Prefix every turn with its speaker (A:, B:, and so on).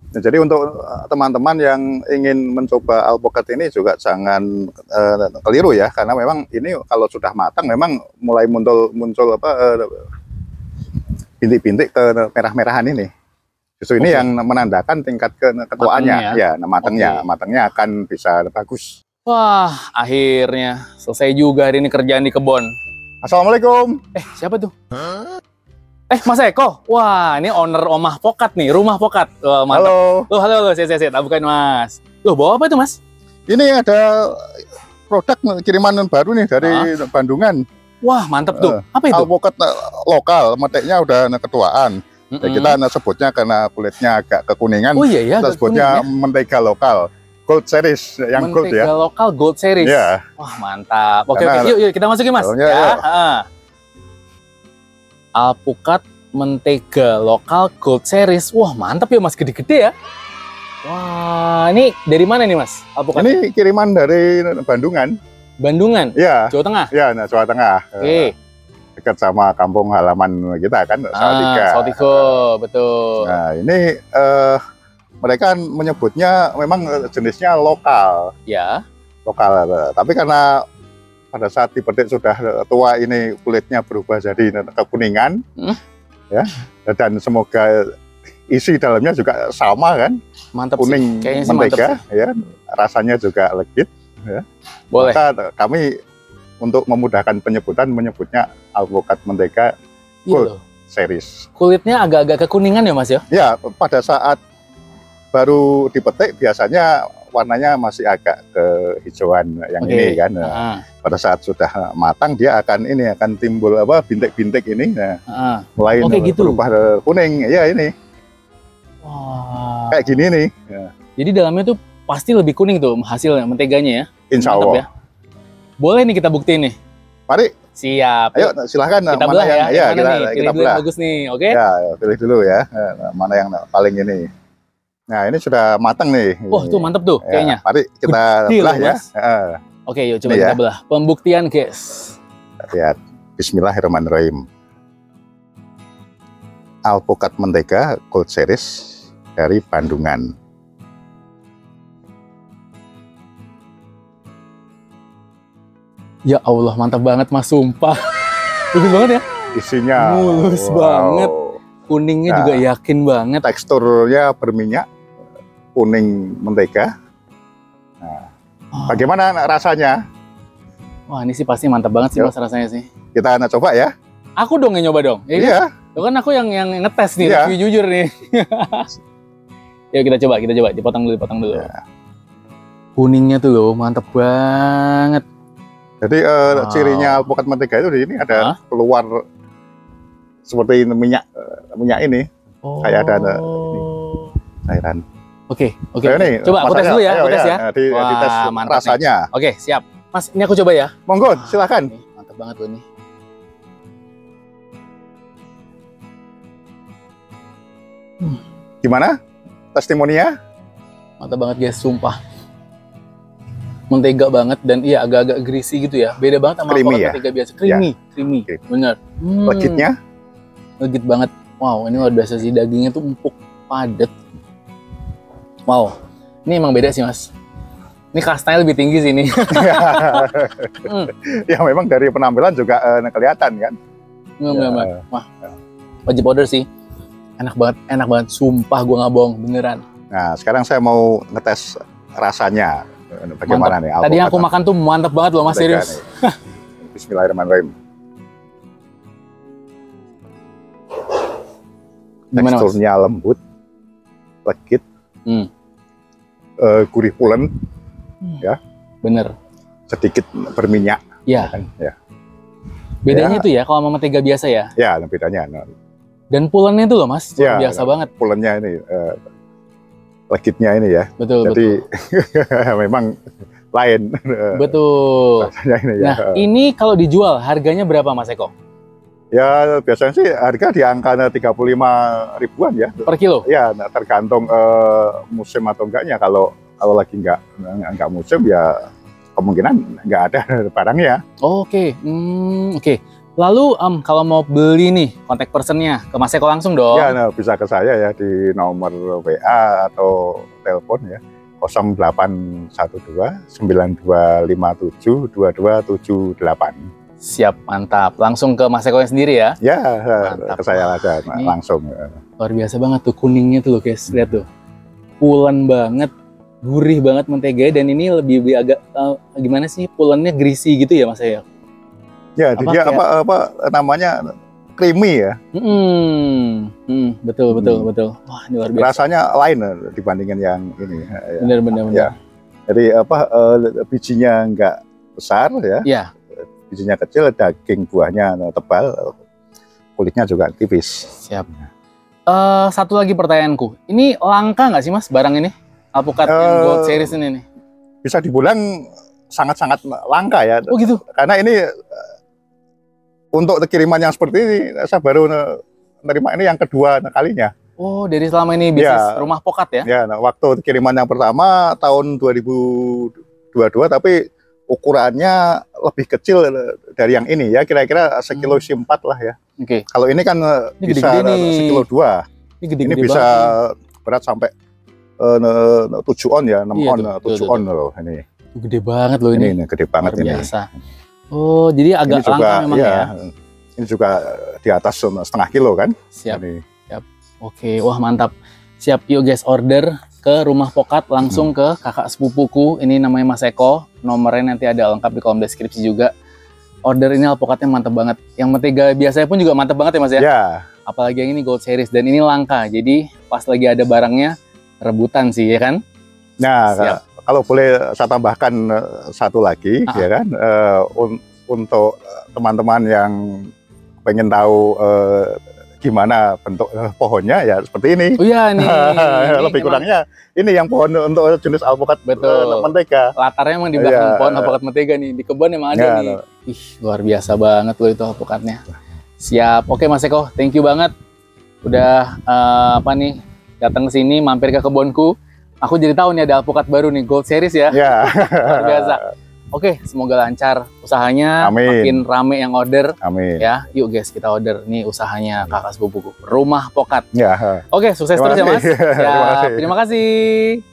A: Jadi untuk teman-teman yang ingin mencoba alpukat ini juga jangan keliru ya, karena memang ini kalau sudah matang memang mulai muncul bintik-bintik ke merah-merahan ini. Justru ini yang menandakan tingkat ketuaannya ya, matangnya akan bisa bagus.
B: Wah, akhirnya selesai juga hari ini kerjaan di kebun.
A: Assalamualaikum.
B: Siapa tuh? Mas Eko. Wah, ini owner Omah Pokat nih, rumah Pokat. Wah, mantap.
A: Halo.
B: Halo, saya bukain Mas. Loh, bawa apa itu Mas?
A: Ini ada produk kiriman baru nih dari Bandungan.
B: Wah, mantap tuh. Apa itu?
A: Alpukat lokal, meteknya udah ketuaan. Kita sebutnya karena kulitnya agak kekuningan.
B: Oh iya ya.
A: Kita sebutnya mentega lokal. Gold series yang gold ya.
B: Mentega lokal gold series.
A: Ya.
B: Wah, mantap. Oke, yuk kita masukin Mas.
A: Ya.
B: Alpukat mentega lokal gold series. Wah, mantap ya Mas, gede-gede ya. Wah, ini dari mana nih Mas? Alpukat?
A: Ini kiriman dari Bandungan.
B: Bandungan?
A: Ya.
B: Jawa Tengah?
A: Ya, Jawa Tengah.
B: Oke.
A: Dekat sama kampung halaman kita kan, Salatiga.
B: Salatiga, betul.
A: Nah, ini mereka menyebutnya memang jenisnya lokal.
B: Ya.
A: Lokal. Tapi karena pada saat dipetik sudah tua ini kulitnya berubah jadi kekuningan, ya, dan semoga isi dalamnya juga sama kan,
B: mantap
A: kuning
B: sih.
A: mentega, ya, rasanya juga legit, ya.
B: Boleh.
A: Maka kami untuk memudahkan penyebutan menyebutnya alpukat mentega gold series.
B: Kulitnya agak-agak kekuningan ya Mas ya?
A: Ya, pada saat baru dipetik biasanya warnanya masih agak kehijauan yang ini kan. Pada saat sudah matang dia akan timbul bintik-bintik ini. Mulai
B: gitu.
A: berubah kuning. Ya ini.
B: Wah.
A: Kayak gini nih. Ya.
B: Jadi dalamnya tuh pasti lebih kuning tuh hasilnya, menteganya ya.
A: Insya Allah. Ya.
B: Boleh nih kita buktiin nih.
A: Mari.
B: Siap.
A: Ayo silahkan.
B: Kita belah ya.
A: Ya
B: kita belah. Bagus nih, oke?
A: Ya, pilih dulu ya. Mana yang paling ini. Nah, ini sudah matang nih.
B: Tuh mantep tuh kayaknya.
A: Mari kita belah ya.
B: Oke, yuk coba kita belah. Pembuktian, guys.
A: Lihat. Bismillahirrahmanirrahim. Alpukat mentega gold series dari Bandungan. Ya Allah, mantap banget Mas, sumpah. Bagus banget ya. Isinya mulus banget. Kuningnya juga yakin banget. Teksturnya berminyak. Kuning mentega. Nah, bagaimana rasanya? Wah, ini sih pasti mantap banget sih Mas rasanya sih. Kita coba ya. Aku dong yang nyoba dong. Iya. Itu kan aku yang ngetes nih, review jujur nih. Yuk kita coba. Dipotong dulu. Ya. Kuningnya tuh loh, mantap banget. Jadi cirinya alpukat mentega itu di sini ada keluar seperti minyak ini. Kayak ada ini, cairan. Oke. Nih, coba aku tes dulu ya, tes ya. Dites rasanya. Nih. Oke, siap. Mas, ini aku coba ya. Monggo, silakan. Mantap banget loh ini. Gimana? Testimoninya? Mantap banget guys, sumpah. Mentega banget dan iya agak-agak greasy gitu ya. Beda banget sama mentega biasa. Creamy. Bener. Legitnya? Legit banget. Wow, ini luar biasa sih, dagingnya tuh empuk, padat. Wow, ini emang beda sih Mas. Ini kastanya lebih tinggi sih ini. Ya memang dari penampilan juga kelihatan kan. Wah, wajib order sih. Enak banget. Sumpah gue nggak bohong, beneran. Nah sekarang saya mau ngetes rasanya. Bagaimana nih? Tadi yang aku makan tuh mantap banget loh Mas, serius. Bismillahirrahmanirrahim. Teksturnya lembut, legit. Gurih pulen, ya, bener, sedikit berminyak, ya. Bedanya tuh ya kalau sama mentega biasa ya? Ya, bedanya. Dan pulennya tuh loh Mas, biasa banget. Pulennya ini, legitnya ini ya. Betul. Jadi memang lain. Betul. Ini, ya. Nah, ini kalau dijual harganya berapa Mas Eko? Ya biasanya sih harga di angka 35 ribuan ya. Per kilo? Ya tergantung musim atau enggaknya. Kalau lagi enggak musim ya kemungkinan enggak ada barangnya. Oke.
B: Lalu kalau mau beli nih kontak personnya ke Mas Eko langsung dong?
A: Ya, nah, bisa ke saya ya di nomor WA atau telepon ya 0812 9257 2278.
B: Siap, mantap. Langsung ke Mas Eko sendiri ya?
A: Ya,
B: mantap.
A: ke saya aja langsung.
B: Luar biasa banget tuh kuningnya tuh loh guys, lihat tuh. Pulen banget, gurih banget mentega, dan ini lebih agak gimana sih, pulennya greasy gitu ya Mas Eko?
A: Ya, dia apa namanya, creamy ya.
B: Betul. Wah, ini luar biasa.
A: Rasanya lain dibandingkan yang ini.
B: Benar.
A: Ya. Jadi bijinya nggak besar ya.
B: Iya.
A: Bijinya kecil, daging buahnya tebal, kulitnya juga tipis.
B: Siap. Satu lagi pertanyaanku, ini langka nggak sih Mas barang ini? Alpukat yang Gold Series ini nih?
A: Bisa dibilang sangat-sangat langka ya.
B: Oh gitu?
A: Karena ini untuk kiriman yang seperti ini, saya baru menerima ini yang kedua kalinya.
B: Oh, dari selama ini bisnis rumah pokat ya?
A: Ya, nah, waktu kiriman yang pertama tahun 2022, tapi ukurannya lebih kecil dari yang ini ya, kira-kira sekilo isi 4 lah ya.
B: Oke.
A: Kalau ini kan
B: ini
A: bisa sekilo 2. Ini bisa berat sampai 7 on ya, 6 on, 7 on loh ini.
B: Gede banget loh ini.
A: Ini gede banget ini.
B: Biasa. Oh, jadi agak langka memang ya.
A: Ini juga di atas setengah kilo kan.
B: Siap. Siap. Oke, wah mantap. Siap, yuk guys, order ke rumah pokat langsung ke kakak sepupuku. Ini namanya Mas Eko. Nomornya nanti ada lengkap di kolom deskripsi juga. Order ini alpukatnya mantap banget. Yang mentega biasanya pun juga mantap banget ya Mas ya?
A: Ya.
B: Apalagi yang ini Gold Series dan ini langka. Jadi pas lagi ada barangnya rebutan sih ya kan?
A: Nah, siap. Kalau boleh saya tambahkan satu lagi ya kan, untuk teman-teman yang pengen tahu gimana bentuk pohonnya ya seperti ini.
B: Oh iya nih.
A: Lebih kurangnya ini yang pohon untuk jenis alpukat mentega.
B: Latarnya emang di belakang pohon alpukat mentega nih, di kebun emang ada nih. Ih, luar biasa banget loh itu alpukatnya. Siap. Oke Mas Eko, thank you banget udah datang ke sini, mampir ke kebunku. Aku jadi tahu nih ada alpukat baru nih, Gold Series ya.
A: Ya.
B: Luar biasa. Oke, semoga lancar usahanya.
A: Amin.
B: Makin rame yang order.
A: Amin.
B: Ya, yuk guys kita order nih usahanya kakak sepupuku, Rumah Pokat.
A: Ya.
B: Oke, sukses terus ya Mas. Ya, terima kasih.